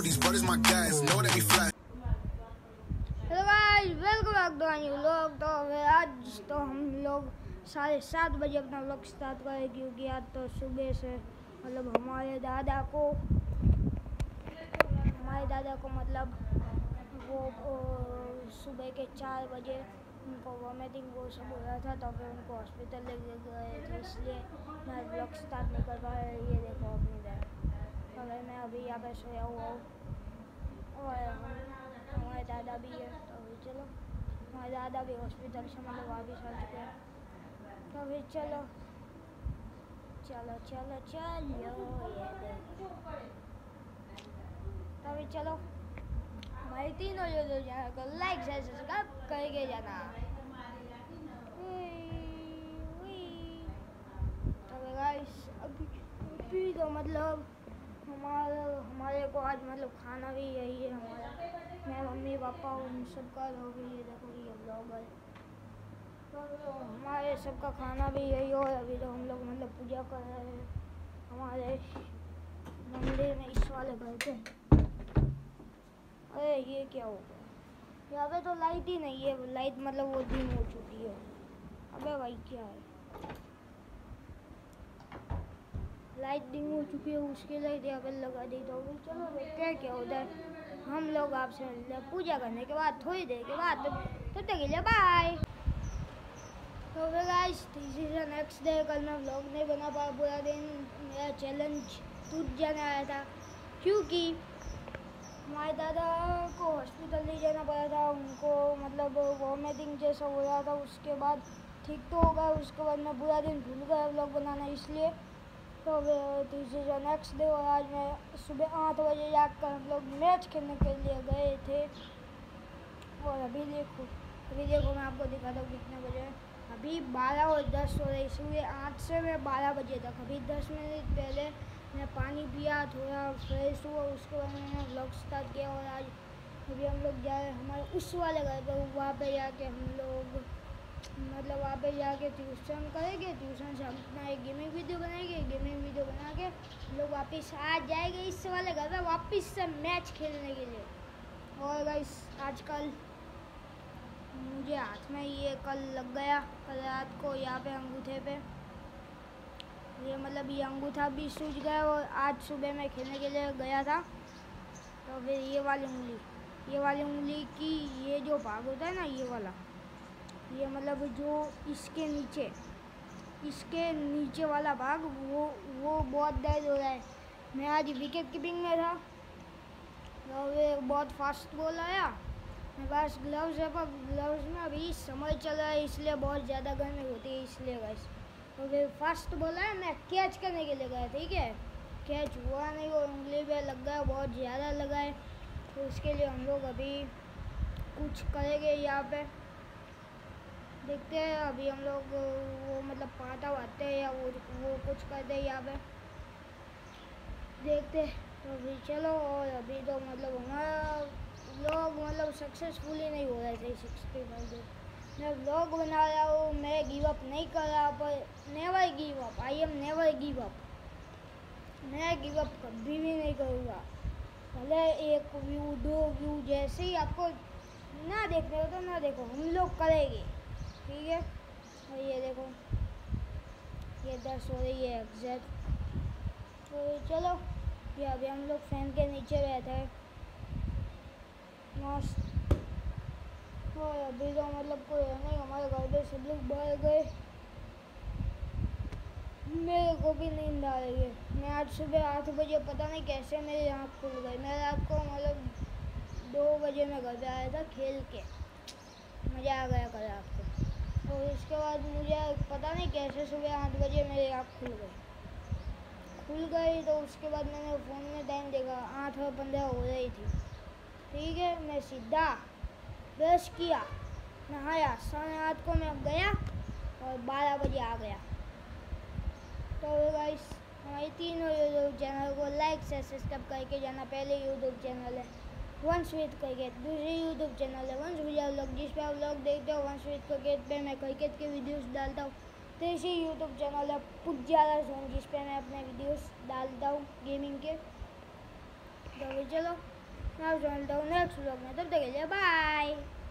These brothers my guys, know that we fly. Hello guys, welcome back to new vlog. तो आज तो हम लोग 7:30 बजे अपना व्लॉग स्टार्ट करें, क्योंकि आज तो सुबह से मतलब हमारे दादा को मतलब वो सुबह के 4 बजे उनको वॉमिटिंग वो सब हो रहा था, तो फिर उनको हॉस्पिटल लेके गए थे, इसलिए मैं व्लॉग स्टार्ट नहीं कर पाया। ये देखो अपनी तो मैं अभी यहाँ पे सोया हुआ हूँ और हमारे दादा भी है। तो अभी चलो, हमारे दादा भी हॉस्पिटल से मतलब वापस आ चुके हैं। तो अभी चलो चलो चलो चलो ये देखो। तो अभी चलो, हमारे तीनों यूट्यूब चैनल को लाइक शेयर सब्सक्राइब करके जाना। तो गाइस अभी तो मतलब हमारे को आज मतलब खाना भी यही है हमारा, मैं मम्मी पापा उन सबका लोग। ये देखो ये ब्लॉग है, तो हमारे सबका खाना भी यही हो। अभी तो हम लोग मतलब पूजा कर रहे हैं हमारे मंदिर में, इस वाले घर पे। अरे ये क्या हो गया, यहाँ पे तो लाइट ही नहीं है, लाइट मतलब वो डिम हो चुकी है। अबे भाई क्या है, लाइट डिम हो चुकी है, उसके लाइट यहाँ पे लगा दी। तो चलो देखते हैं क्या होता है। हम लोग आपसे पूजा करने के बाद थोड़ी देर के बाद तो तक के लिए बाय। तो guys this is the next day. कल मैं व्लॉग नहीं बना पाया पूरा दिन, मेरा चैलेंज टूट जाने आया था, क्योंकि हमारे दादा को हॉस्पिटल ले जाना पड़ा था। उनको मतलब वॉमिटिंग जैसा हो रहा था, उसके बाद ठीक तो हो गया, उसके बाद मैं पूरा दिन भूल गया व्लॉग बनाना, इसलिए। तो this is the next day. और आज मैं सुबह 8 बजे जाकर हम लोग मैच खेलने के लिए गए थे। और अभी देखो मैं आपको दिखाता हूँ कितने बजे। अभी 12:10 हो रही, सुबह 8 से मैं 12 बजे तक। अभी 10 मिनट पहले मैं पानी पिया, थोड़ा फ्रेश हुआ, उसके बाद मैंने व्लॉग स्टार्ट किया। और आज अभी हम लोग जा रहे हमारे उस वाले घर पर, वहाँ पे जाके हम लोग मतलब वहाँ पे जाके ट्यूशन करेंगे। ट्यूशन से हम अपना एक गेमिंग वीडियो बनाएंगे, गेमिंग वीडियो बना के हम लोग वापस आ जाएंगे इस वाले घर पर वापस से मैच खेलने के लिए। और गाइस आजकल मुझे हाथ में ये कल लग गया, कल रात को यहाँ पे अंगूठे पे ये मतलब ये अंगूठा भी सूज गया। और आज सुबह मैं खेलने के लिए गया था, तो फिर ये वाली उंगली की ये जो भाग होता है ना, ये वाला, ये मतलब जो इसके नीचे वाला भाग, वो बहुत दर्द हो रहा है। मैं आज विकेट कीपिंग में था, तो वो बहुत फास्ट बॉल आया, मेरे पास ग्लव्स है, पर ग्लव्स में अभी समर चल रहा है, इसलिए बहुत ज़्यादा गर्मी होती है, इसलिए गाइस। तो फिर फास्ट बॉल आया, मैं कैच करने के लिए गया, ठीक है। कैच हुआ नहीं, वो उंगली पे लग गया, बहुत ज़्यादा लगा है। तो उसके लिए हम लोग अभी कुछ करेंगे यहाँ पे, देखते हैं। अभी हम लोग वो मतलब पाटा वाते हैं या वो कुछ करते हैं यहाँ पे, देखते हैं। तो अभी चलो। और अभी तो मतलब हमारा व्लॉग मतलब सक्सेसफुली नहीं हो रहा है 365 डेज। मैं व्लॉग बना रहा हूँ, मैं गिव अप नहीं कर रहा, पर never give up, I am never give up. मैं गिव अप कभी भी नहीं करूँगा, भले 1 व्यू 2 व्यू, जैसे ही आपको ना देखने हो तो ना देखो, हम लोग करेंगे, ठीक है। और ये देखो ये 10 हो रही है एग्जैक्ट। तो चलो, ये अभी हम लोग फैन के नीचे बैठे हैं मस्त। और अभी तो मतलब कोई है नहीं, हमारे घर पे सब लोग बाहर गए, मेरे को भी नींद आ रही है। मैं आज सुबह 8 बजे पता नहीं कैसे मेरी आँख खुल गई। मैं रात को मतलब 2 बजे मैं घर पे आया था खेल के, मज़ा आ गया कल रात को। और उसके बाद मुझे पता नहीं कैसे सुबह 8 बजे मेरी आँख खुल गई। तो उसके बाद मैंने फ़ोन में टाइम देखा, 8:15 हो रही थी, ठीक है। मैं सीधा ब्रश किया, नहाया, 8:30 को मैं गया और 12 बजे आ गया। तो गाइस हमारे तीनों यूट्यूब चैनल को लाइक से सब्सक्राइब करके जाना। पहले यूट्यूब चैनल है वंशविद क्रिकेट, दूसरी यूट्यूब चैनल है वंश भैया व्लॉग, जिस पे आप लोग देखते हो वंशविद क्रिकेट पे मैं क्रिकेट के वीडियोस डालता हूँ। तीसरी यूट्यूब चैनल है पुजारा जोन, जिस पे मैं अपने वीडियोस डालता हूँ गेमिंग के। तो चलो मैं आपसे मिलता हूँ नेक्स्ट व्लॉग में, तब तक के लिए बाय।